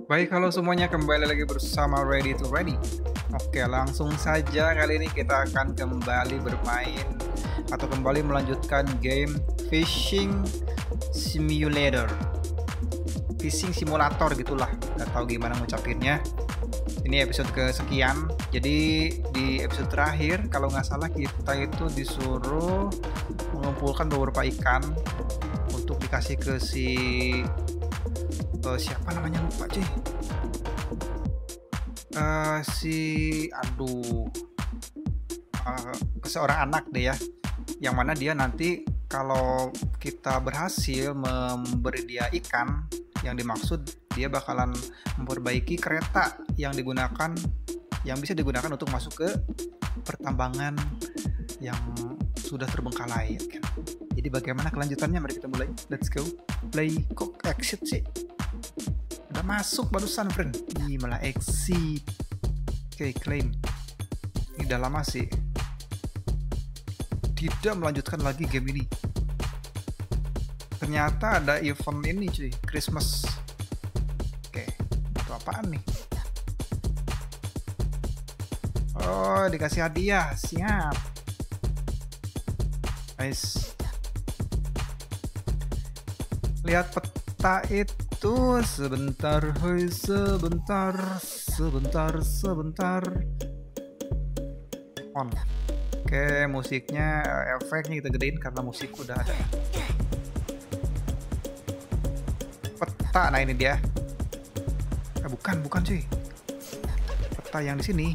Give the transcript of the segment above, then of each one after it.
Baik, halo semuanya, kembali lagi bersama Ready to Ready. Oke, langsung saja kali ini kita akan kembali bermain atau kembali melanjutkan game Fishing Simulator. Fishing Simulator gitulah, nggak tahu gimana ngucapinnya. Ini episode kesekian. Jadi di episode terakhir, kalau nggak salah kita itu disuruh mengumpulkan beberapa ikan untuk dikasih ke siapa namanya, lupa cuy. Seorang anak deh ya, yang mana dia nanti kalau kita berhasil memberi dia ikan yang dimaksud, dia bakalan memperbaiki kereta yang bisa digunakan untuk masuk ke pertambangan yang sudah terbengkalai kan. Jadi bagaimana kelanjutannya, mari kita mulai. Let's go. Play. Kok exit sih? Udah masuk barusan, friend. Ih, malah exit. Oke, claim. Ini udah lama sih tidak melanjutkan lagi game ini. Ternyata ada event ini cuy, Christmas. Oke, itu apaan nih? Oh, dikasih hadiah. Siap. Nice. Lihat peta itu sebentar, hoi, sebentar. On. Oke, musiknya, efeknya kita gedein karena musik udah ada. Peta, nah ini dia. Bukan cuy. Peta yang di sini.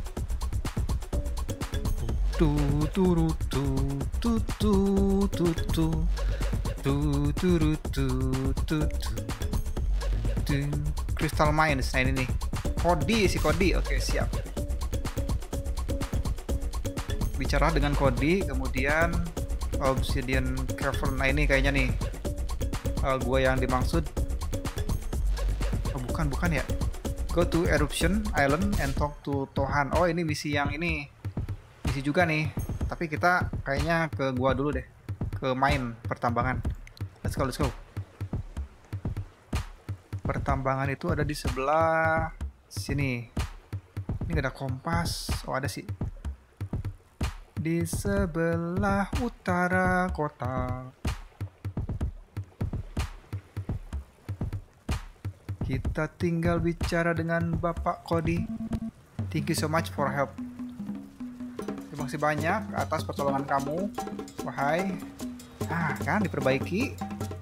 Crystal Mines, nah ini nih. Kodi. Oke, siap. Bicara dengan Cody, kemudian Obsidian Cavern. Nah ini kayaknya nih gua yang dimaksud. Oh, bukan ya. Go to Eruption Island and talk to Tohan. Oh, ini misi yang ini. Misi juga nih. Tapi kita kayaknya ke gua dulu deh. Ke mine pertambangan. Let's go. Pertambangan itu ada di sebelah sini. Ini gak ada kompas. Oh, ada sih. Di sebelah utara kota. Kita tinggal bicara dengan Bapak Cody. Thank you so much for help. Terima kasih banyak atas pertolongan kamu. Wahai. Ah, kan diperbaiki.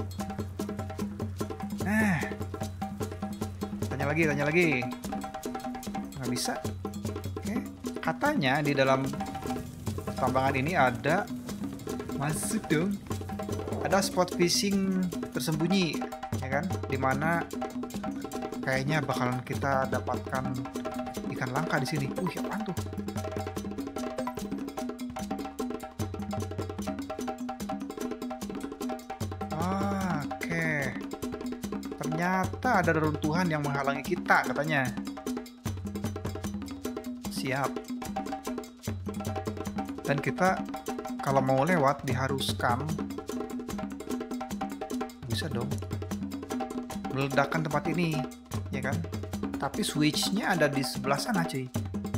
Tanya lagi. Nggak bisa. Oke. Katanya di dalam pertambangan ini ada, masuk dong, ada spot fishing tersembunyi ya kan, dimana kayaknya bakalan kita dapatkan ikan langka di sini. Apaan tuh? Oke, ternyata ada reruntuhan yang menghalangi kita katanya. Siap. Dan kita kalau mau lewat diharuskan, bisa dong, meledakkan tempat ini, ya kan? Tapi switchnya ada di sebelah sana, cuy.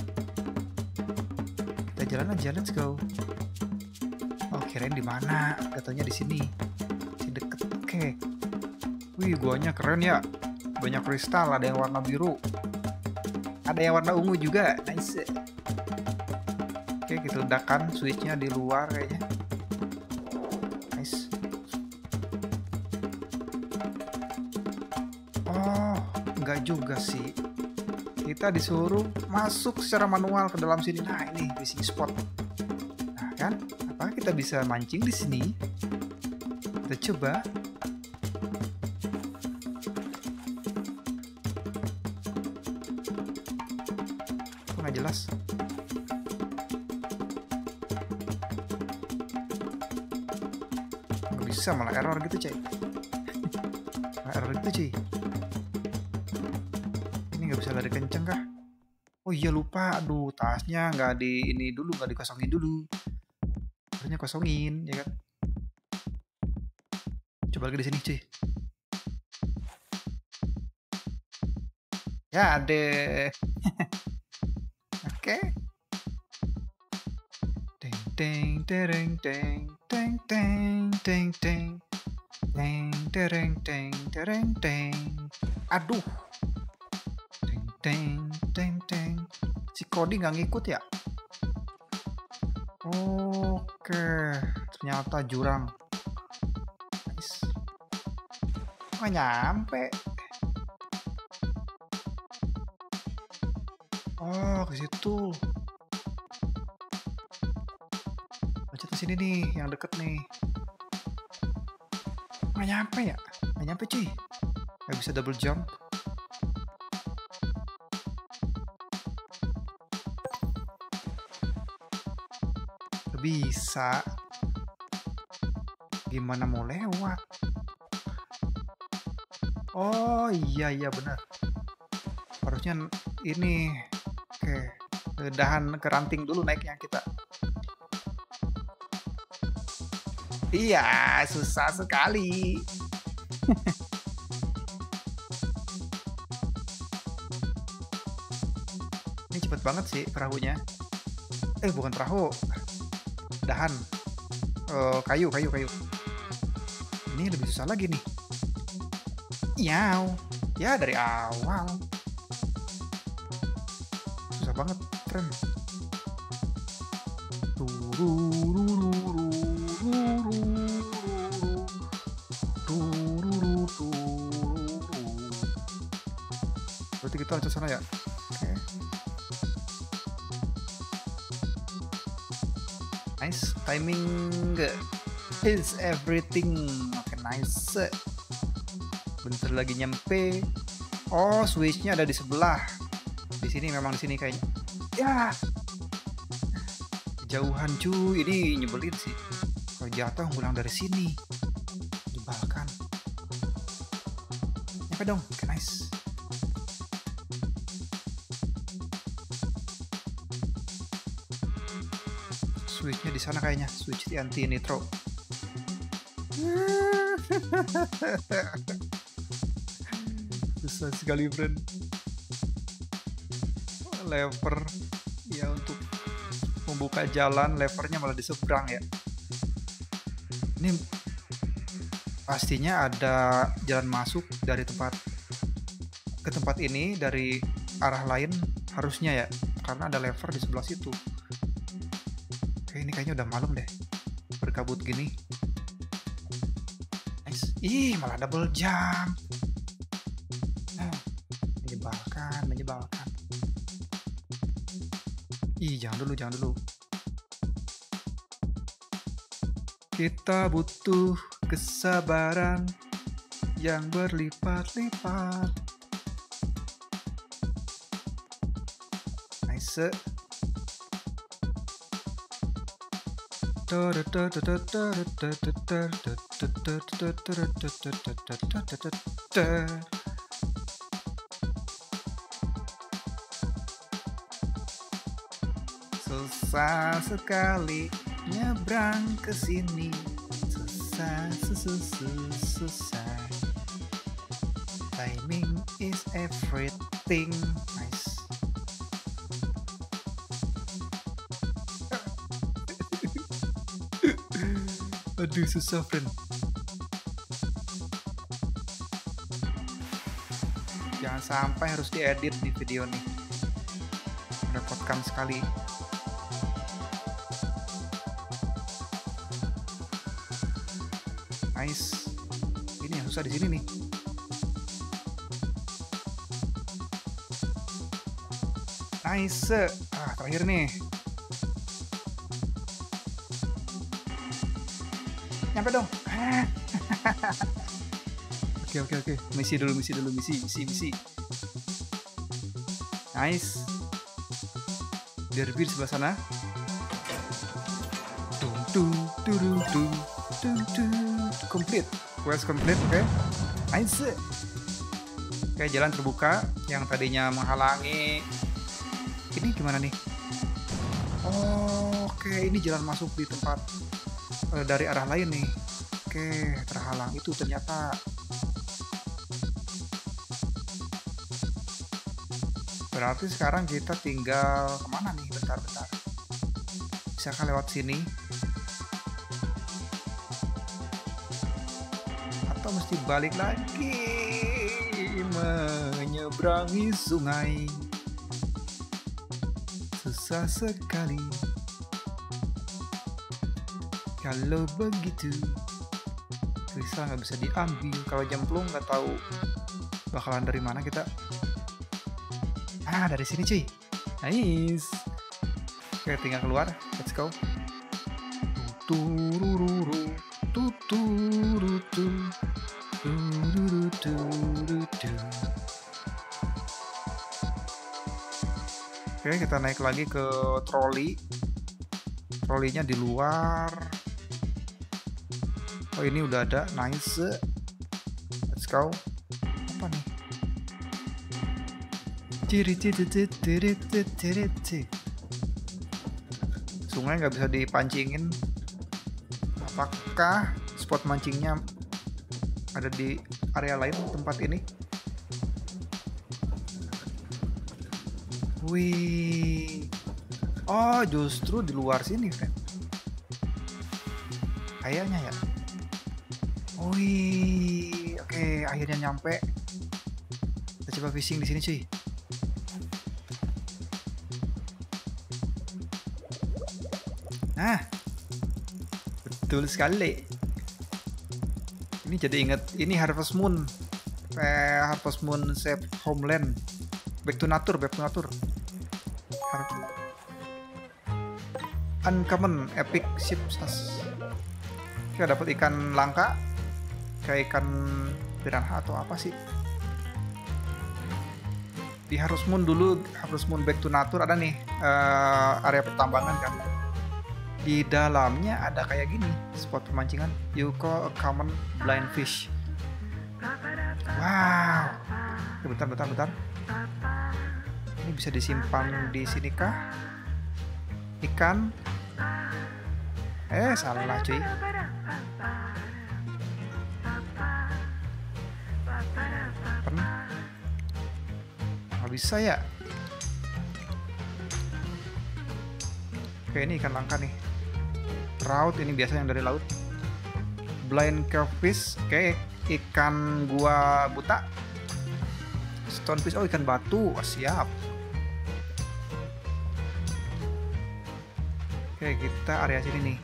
Kita jalan aja, let's go. Oh, kirain di mana? Katanya di sini, di deket. Oke. Wih, guanya keren ya. Banyak kristal, ada yang warna biru, ada yang warna ungu juga. Nice. Oke, kita ledakan switchnya di luar kayaknya. Nice. Oh, enggak juga sih. Kita disuruh masuk secara manual ke dalam sini. Nah, ini fishing spot. Nah, kan? Apakah kita bisa mancing di sini? Kita coba. Nggak jelas. Bisa malah error gitu, cuy. Ini nggak bisa lari kenceng kah? Oh iya, lupa. Aduh, tasnya nggak dikosongin dulu. Harusnya kosongin, ya kan? Coba lagi di sini, cuy. Ya deh. Oke. Teng teng tereng teng teng teng teng teng teng tereng teng tereng teng. Aduh. Teng teng teng teng. Si Cody nggak ngikut ya? Oke, ternyata jurang. Nice. Nggak nyampe. Oh, ke situ. Loncat ke sini nih, yang deket nih. Nggak nyampe ya? Nggak nyampe cuy. Nggak bisa double jump. Nggak bisa. Gimana mau lewat? Oh iya iya benar. Harusnya ini. Oke. Dahan ke ranting dulu naiknya kita. Iya, susah sekali. Ini cepet banget sih perahunya. Bukan perahu. Dahan. Kayu. Ini lebih susah lagi nih. Yaw. Ya dari awal. Susah banget, friend. Berarti kita harus ke sana ya. Oke. Nice, timing is everything. Oke, nice. Bentar lagi nyampe. Oh, switchnya ada di sebelah. Di sini memang di sini kayaknya. Ya. Jauhan cuy, ini nyebelin sih. Kalau jatuh ngulang dari sini. Jebalkan. Nyampe dong. Oke, nice. Switchnya di sana kayaknya, switch anti nitro. Susah sekali, friend. Lever ya untuk membuka jalan, levernya malah di seberang ya. Ini pastinya ada jalan masuk dari tempat ke tempat ini dari arah lain harusnya ya, karena ada lever di sebelah situ. Oke, ini kayaknya udah malam deh. Berkabut gini. Nice. Ih, malah double jump. Menyebalkan. Ih, jangan dulu. Kita butuh kesabaran yang berlipat-lipat. Nice. Susah sekali nyebrang ke sini. Susah. Timing is everything. Nice. Aduh, susah, friend. Jangan sampai harus diedit di video nih. Merepotkan sekali. Nice. Ini yang susah di sini nih. Nice. Terakhir nih. Nyampe dong. Oke. Misi dulu. Nice. Derby di sebelah sana. Complete. Quest complete, oke. Nice. Oke, jalan terbuka. Yang tadinya menghalangi. Ini gimana nih? Oke, ini jalan masuk di tempat dari arah lain nih. Oke, terhalang itu ternyata. Berarti sekarang kita tinggal kemana nih? Bentar. Bisakah lewat sini? Atau mesti balik lagi menyeberangi sungai? Susah sekali kalau begitu. Kristal nggak bisa diambil. Kalau jemplung nggak tahu bakalan dari mana kita. Dari sini cuy. Nice. Oke, tinggal keluar. Let's go. Turururu, tuturutu, tururuturutu. Oke, kita naik lagi ke troli. Trolinya di luar. Oh, ini udah ada. Nice. Let's go. Apa nih? Sungai nggak bisa dipancingin. Apakah spot mancingnya ada di area lain tempat ini? Wih. Oh, justru di luar sini, friend. Kayaknya ya. Wih. Oke, akhirnya nyampe. Kita coba fishing di sini, cuy. Nah, betul sekali. Ini jadi inget, ini Harvest Moon. Harvest Moon Save Homeland. Back to Nature. Uncommon Epic Ship Sass. Kita dapat ikan langka. Kayak ikan piranha atau apa sih? Di Harvest Moon dulu, Harvest Moon Back to Nature ada nih area pertambangan kan. Di dalamnya ada kayak gini spot pemancingan. You call a common blind fish. Wow. Bentar. Ini bisa disimpan di sini kah? Ikan? Salah cuy. Nggak bisa ya. Oke, ini ikan langka nih. Trout, ini biasa yang dari laut. Blind Crawfish, oke. Ikan gua buta. Stonefish, oh ikan batu, siap. Oke, kita area sini nih.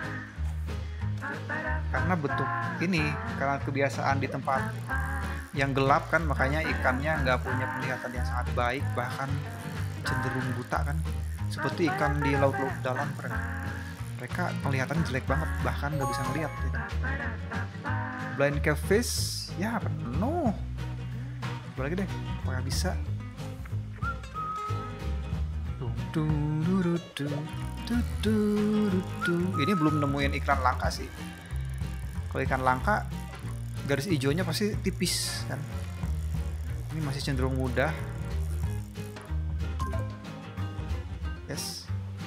Karena bentuk ini, karena kebiasaan di tempat yang gelap kan, makanya ikannya nggak punya penglihatan yang sangat baik, bahkan cenderung buta kan. Seperti ikan di laut-laut dalam, mereka penglihatan jelek banget, bahkan nggak bisa ngeliat gitu. Blind Crawfish, ya penuh. Coba lagi deh, apakah bisa? Ini belum nemuin iklan langka sih. Kalau ikan langka, garis hijaunya pasti tipis kan. Ini masih cenderung mudah. Yes.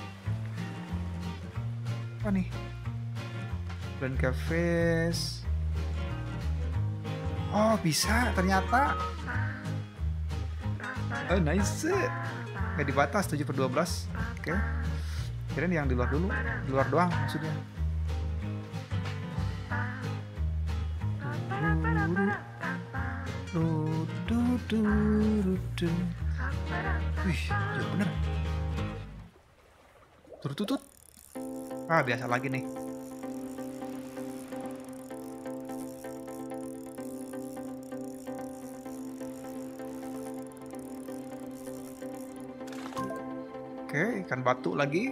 Apa nih? Blind Crawfish. Oh, bisa ternyata. Oh, nice. Nggak dibatas 7/12. Oke. Kirain yang di luar dulu. Di luar doang maksudnya. Wih, jauh bener. Tutut. Biasa lagi nih. Oke, ikan batu lagi.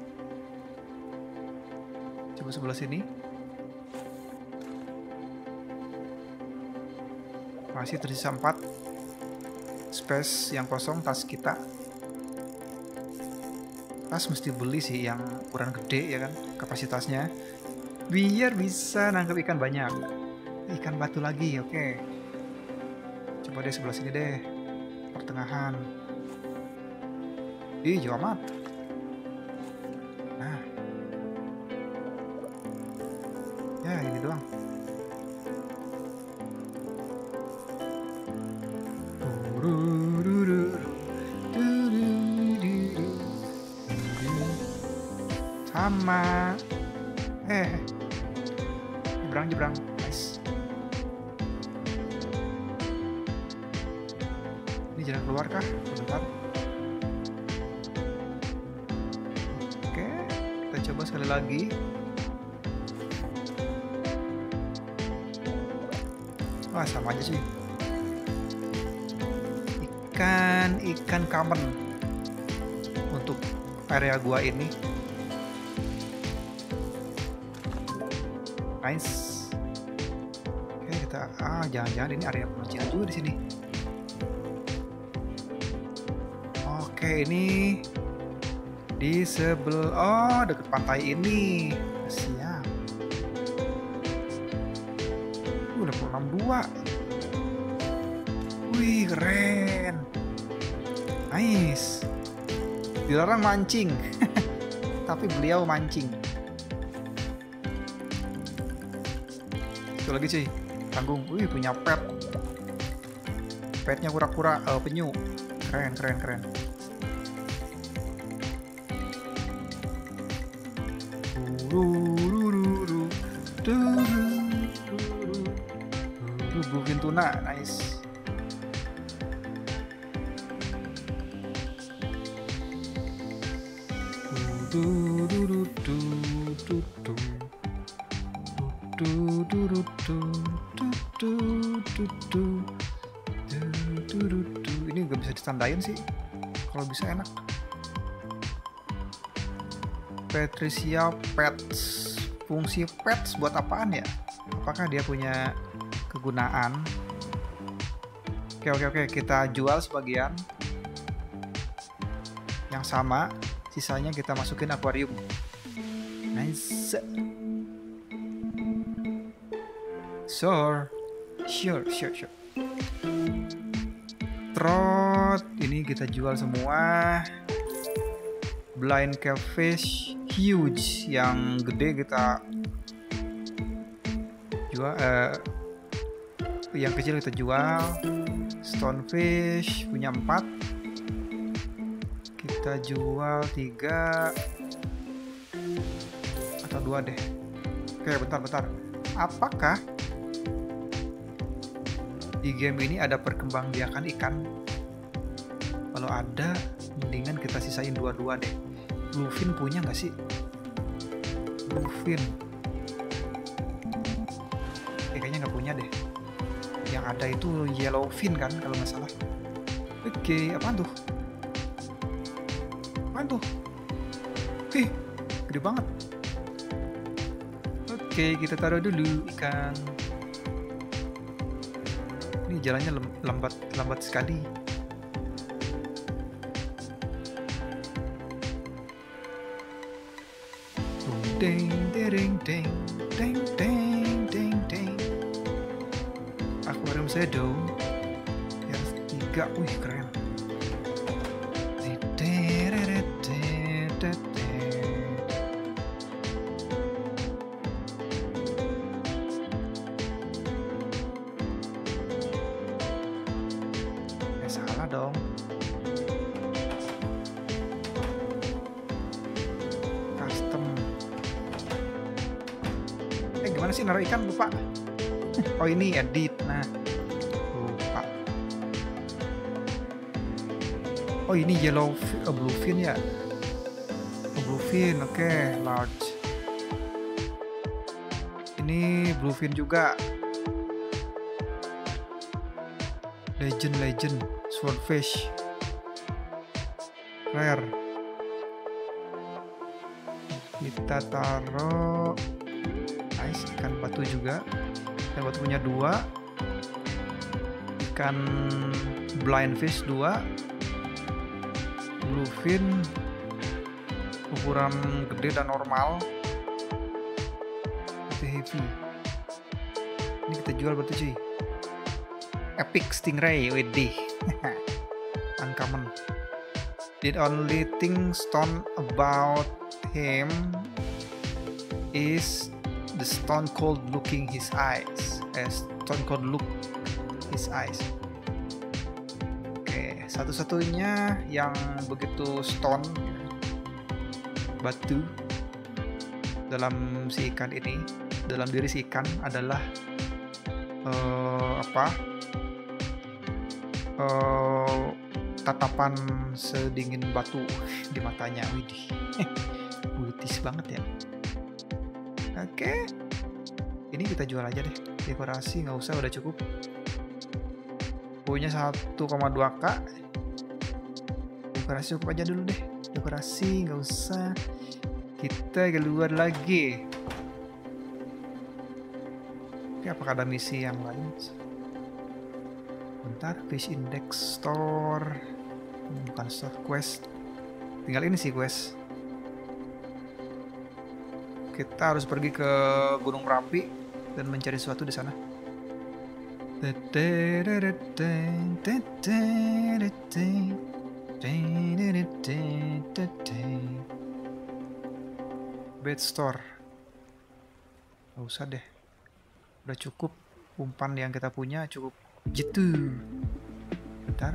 Coba sebelah sini. Masih tersisa 4 space yang kosong tas kita. Tas mesti beli sih yang ukuran gede ya kan, kapasitasnya, biar bisa nangkep ikan banyak. Ikan batu lagi, oke. Coba deh sebelah sini deh, pertengahan. Ih, jauh amat. Nah, ya ini doang. Ama. Jebrang. Nice. Ini jalan keluar kah? Bentar. Oke, kita coba sekali lagi. Wah, sama aja sih. Ikan common untuk area gua ini. Nice. Oke, kita jangan-jangan ini area penguncian juga di sini. Oke, ini di sebelah deket pantai ini. Siap. Level 62. Wih, keren. Nice. Dilarang mancing. Tapi beliau mancing. Itu lagi cuy. Tanggung. Wih, punya pet. Petnya kura-kura penyu. Keren. Bluefin tuna, nice. Ini gak bisa ditandain sih. Kalau bisa enak. Patricia Pets. Fungsi pets buat apaan ya? Apakah dia punya kegunaan? Oke, kita jual sebagian yang sama, sisanya kita masukin akuarium. Nice. Sure. Trot ini kita jual semua. Blind catfish huge yang gede kita jual, yang kecil kita jual. Stonefish punya 4, kita jual 3 atau 2 deh. Oke, bentar. Apakah di game ini ada perkembangbiakan ikan? Kalau ada, mendingan kita sisain 2 deh. Bluefin punya nggak sih? Bluefin kayaknya nggak punya deh. Yang ada itu yellowfin kan kalau nggak salah. Oke, apaan tuh? Gede banget. Oke, kita taruh dulu ikan. Ini jalannya lambat sekali. Ding. Akuarium shadow yang 3, wih keren. Salah dong. Custom. Gimana sih naruh ikan? Lupa. Oh, ini edit. Nah, lupa. Oh, ini bluefin ya. Bluefin, oke, large. Ini bluefin juga. Legend, swordfish, rare. Kita taruh. Nice, ikan batu juga. Ikan batu punya 2. Ikan blindfish 2. Bluefin ukuran gede dan normal. Heavy. Ini kita jual berarti cuy. Epic stingray, widih. Uncommon. The only thing stone about him is the stone cold looking his eyes. Stone cold look his eyes. Oke, satu-satunya yang begitu stone batu dalam si ikan ini, dalam diri si ikan adalah eh, tatapan sedingin batu di matanya. Widih, putis banget ya. Oke, ini kita jual aja deh. Dekorasi nggak usah, udah cukup. Punya 1,2k. Dekorasi cukup aja dulu deh. Dekorasi nggak usah. Kita keluar lagi. Oke, apakah ada misi yang lain? Bentar, fish index store. Bukan store, quest. Tinggal ini sih quest. Kita harus pergi ke Gunung Merapi dan mencari sesuatu di sana. Bed store. Gak usah deh. Udah cukup umpan yang kita punya, cukup gitu. Bentar.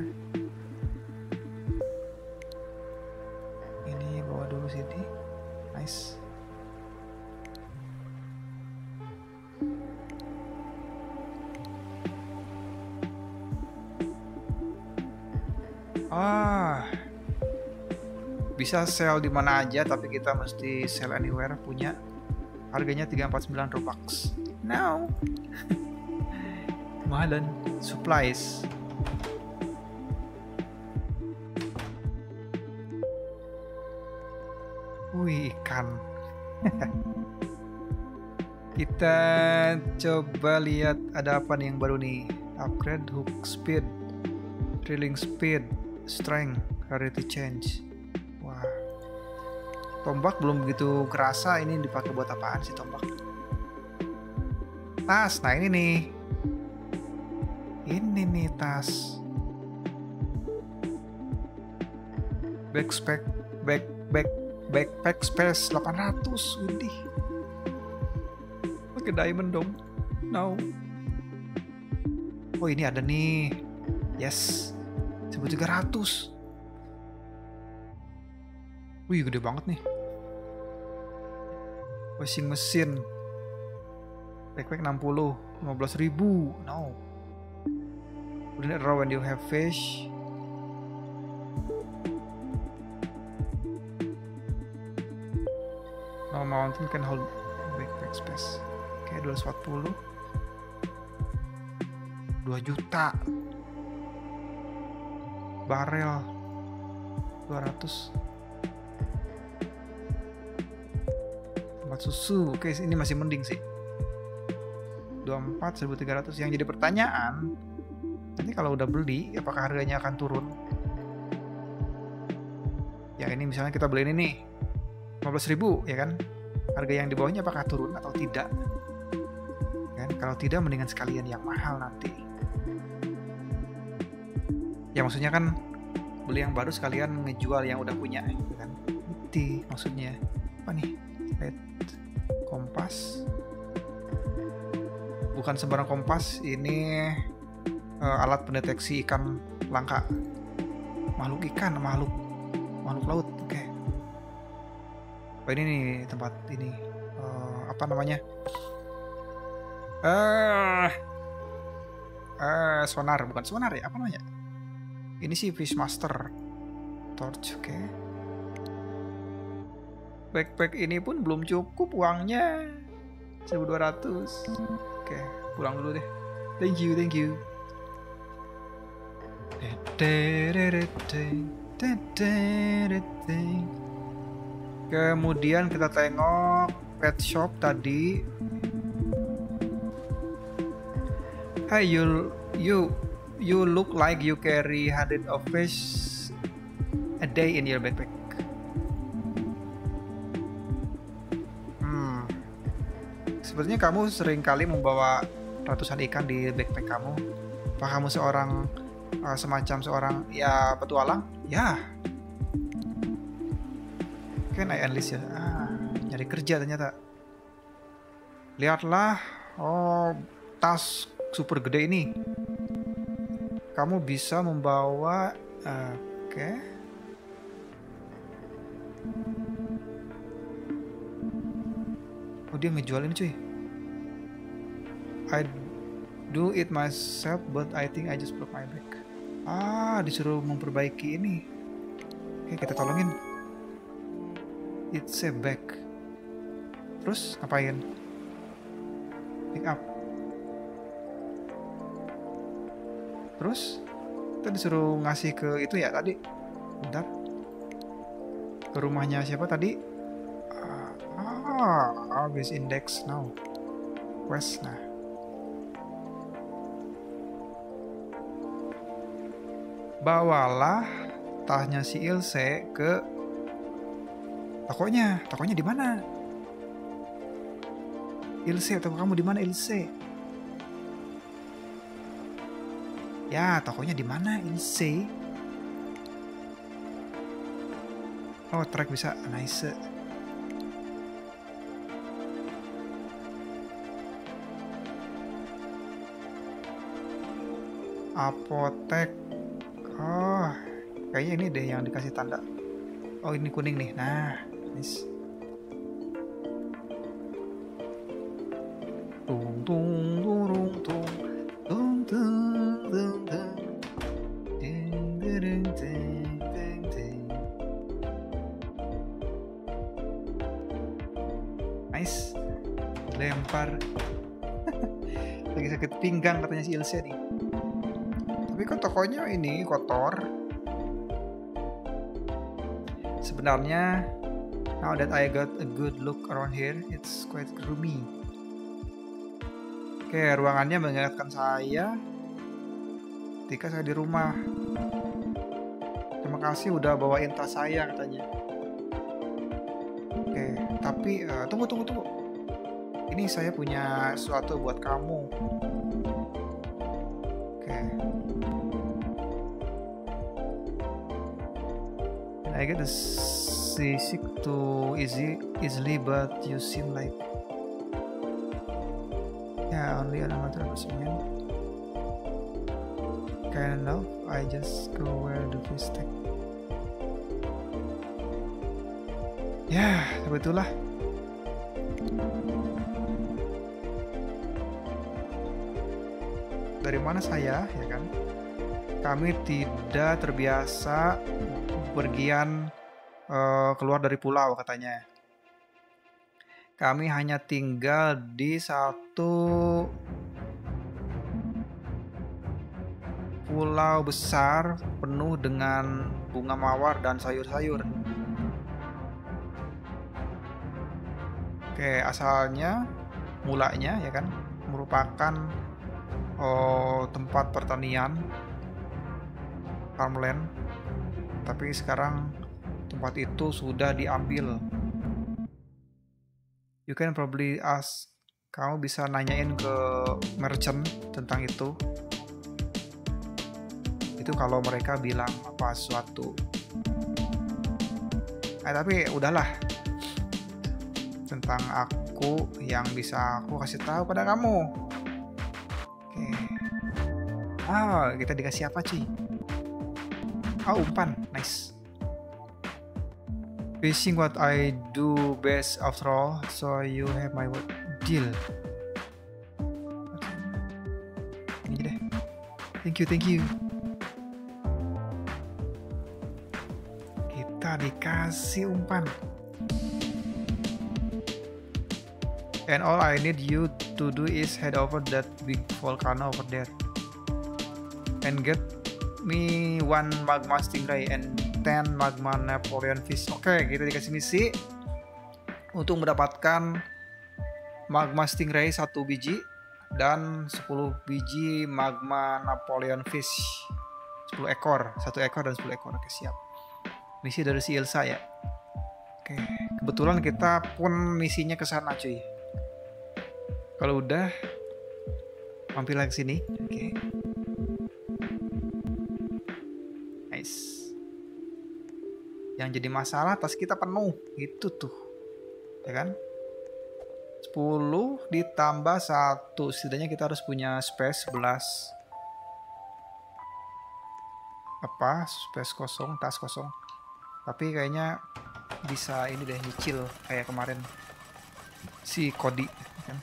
Ini bawa dulu sini. Nice. Bisa sell di mana aja, tapi kita mesti sell anywhere punya. Harganya 349 Robux. No. Mahalan. Supplies. Wih, ikan. Kita coba lihat ada apa nih yang baru nih. Upgrade hook speed, reeling speed, strength, rarity change. Wah, tombak belum begitu kerasa. Ini dipakai buat apaan sih tombak? Tas, nah ini nih. Ini nih tas. Backpack space 800. Widih. Pakai diamond dong. No. Oh, ini ada nih. Yes. 1300. Wih, gede banget nih. Washing machine. Backpack 60, 15.000. No. Wouldn't it raw when you have fish? No mountain can hold backpack space. Oke, 240. 2 juta. Barel 200. Tempat susu. Oke, ini masih mending sih. 24 1.300. Yang jadi pertanyaan, nanti kalau udah beli apakah harganya akan turun? Yang ini misalnya kita beli ini nih 15.000 ya kan? Harga yang di bawahnya apakah turun atau tidak? Kan kalau tidak mendingan sekalian yang mahal nanti. Ya maksudnya kan beli yang baru sekalian ngejual yang udah punya kan. Itu maksudnya. Apa nih? Lihat kompas. Bukan sembarang kompas, ini alat pendeteksi ikan langka. Makhluk ikan, makhluk laut. Oke. Oh, ini nih tempat ini. Apa namanya? Sonar, bukan sonar ya? Apa namanya? Ini sih Fishmaster Torch, oke. Backpack ini pun belum cukup uangnya. 1.200. Oke, pulang dulu deh. Thank you. Kemudian kita tengok pet shop tadi. Hey, you look like you carry 100 of fish a day in your backpack. Sepertinya kamu sering kali membawa ratusan ikan di backpack kamu. Apa kamu semacam seorang ya petualang? Ya. Can I enlist ya? Nyari kerja ternyata. Lihatlah, tas super gede ini. Kamu bisa membawa, oke. Oh, dia ngejual ini cuy. I do it myself, but I think I just broke my back. Ah, disuruh memperbaiki ini. Oke, kita tolongin. It's a back. Terus ngapain? Pick up. Terus kita disuruh ngasih ke itu ya tadi. Bentar. Ke rumahnya siapa tadi? Habis index now. Quest nah. Bawalah tasnya si Ilse ke tokonya. Tokonya di mana? Ilse, toko kamu di mana Ilse? Ya, tokonya di mana Ilse? Oh, track bisa nice. Apotek. Oh, kayaknya ini deh yang dikasih tanda. Oh, ini kuning nih. Nah, nice. Tung tung turung tung tung tung tung tung ding ding ding ding ding. Nice. Lempar. Lagi sakit pinggang katanya si Ilse nih. Tapi kan tokonya ini kotor. Sebenarnya, now that I got a good look around here, it's quite gloomy. Oke, ruangannya mengingatkan saya ketika saya di rumah. Terima kasih udah bawain tas saya katanya. Oke, tapi tunggu. Ini saya punya sesuatu buat kamu. Oke. I get the seasick too easily, but you seem like only another person. Kind of, I just go where the fish take. Ya, begitulah. Dari mana saya, ya kan? Kami tidak terbiasa berpergian keluar dari pulau katanya. Kami hanya tinggal di satu pulau besar penuh dengan bunga mawar dan sayur-sayur. Oke, asalnya mulanya ya kan merupakan tempat pertanian, farmland, tapi sekarang tempat itu sudah diambil. You can probably ask, kamu bisa nanyain ke merchant tentang itu. Itu kalau mereka bilang apa sesuatu. Tapi udahlah. Tentang aku yang bisa aku kasih tahu pada kamu. Oke. Kita dikasih apa cuy? Umpan, nice. Fishing what I do best after all, so you have my word. Deal. Okay. Ini deh. Thank you. Kita dikasih umpan. And all I need you to do is head over that big volcano over there. And get me 1 magma stingray and 10 magma Napoleon fish. Oke, kita dikasih misi untuk mendapatkan magma stingray 1 biji dan 10 biji magma Napoleon fish. 10 ekor, 1 ekor dan 10 ekor. Oke, siap. Misi dari si Ilsa ya. Oke, kebetulan kita pun misinya ke sana cuy. Kalau udah mampir lagi sini. Oke. Nice. Yang jadi masalah tas kita penuh. Itu tuh. Ya kan? 10 ditambah 1. Setidaknya kita harus punya space 11. Space kosong, tas kosong. Tapi kayaknya bisa ini deh nyicil kayak kemarin. si Cody kan.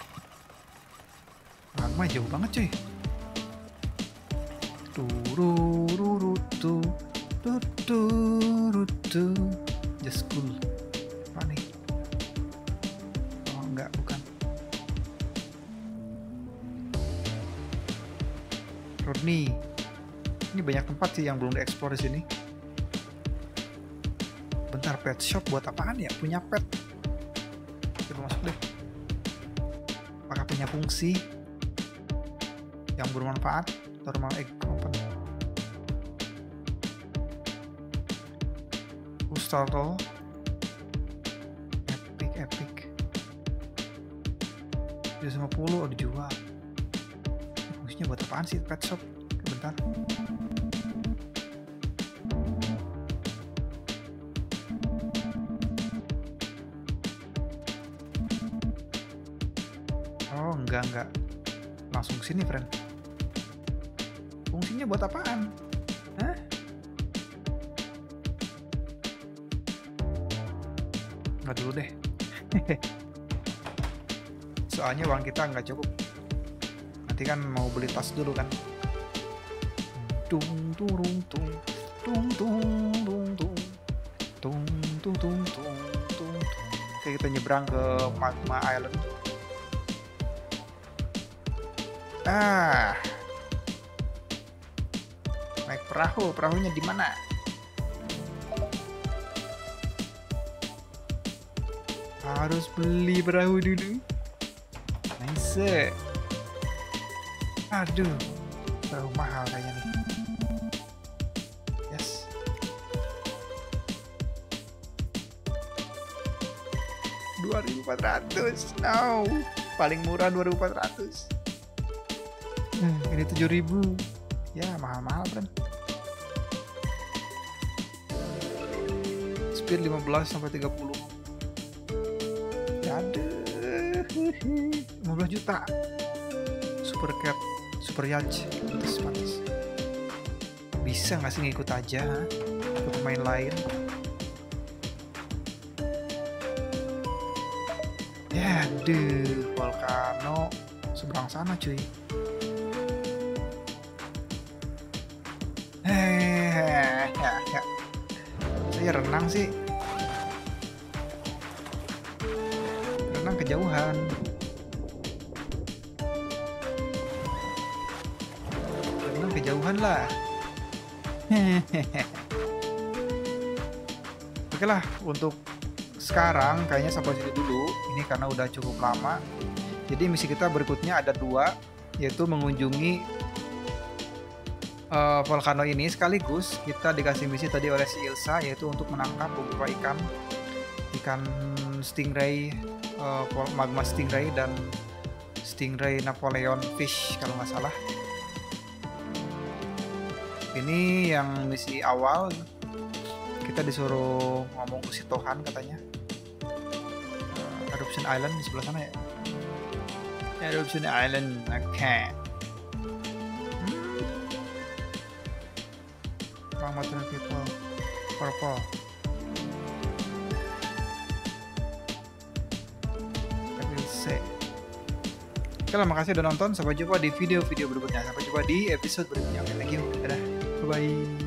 Magma jauh banget cuy. Turururutu tuturutu. Just cool. Apa nih? Oh enggak, bukan. Rodney. Ini banyak tempat sih yang belum dieksplor di sini. Bentar, pet shop buat apaan ya? Punya pet. Coba masuk deh. Apakah punya fungsi yang bermanfaat? Normal egg open. Startle. Epic. 250 dijual. Fungsinya buat apaan sih pet shop? Bentar. Oh, enggak. Langsung sini, friend. Fungsinya buat apaan? Hah? Nggak dulu deh. Soalnya uang kita nggak cukup. Nanti kan mau beli tas dulu kan. Tung turung tung tung tung tung tung tung tung tung tung tung. Oke, kita nyebrang ke Magma Island. Naik perahu. Perahunya di mana? Harus beli perahu dulu. Nice. Aduh, perahu mahal kayaknya nih. Yes. $2.400. No, paling murah 2.400. Ini 7.000. Ya, mahal-mahal kan. Speed 15 sampai 30. Ya ada 15 juta. Super cat, super yacht. Pantas. Bisa nggak sih ngikut aja ke pemain lain? Ya, volcano seberang sana cuy. Saya renang sih. Renang kejauhan. Renang kejauhan lah. Oke lah, untuk sekarang kayaknya sampai situ dulu. Ini karena udah cukup lama. Jadi misi kita berikutnya ada 2, yaitu mengunjungi volcano ini, sekaligus kita dikasih misi tadi oleh si Ilsa, yaitu untuk menangkap beberapa ikan stingray, magma stingray dan stingray Napoleon fish kalau nggak salah. Ini yang misi awal, kita disuruh ngomong ke si Tohan katanya. Eruption Island di sebelah sana ya. Eruption Island, oke. Material people purple. I will say. Oke lah, makasih udah nonton. Sampai jumpa di video-video berikutnya. Sampai jumpa di episode berikutnya. Oke, thank you. Dadah. Bye-bye.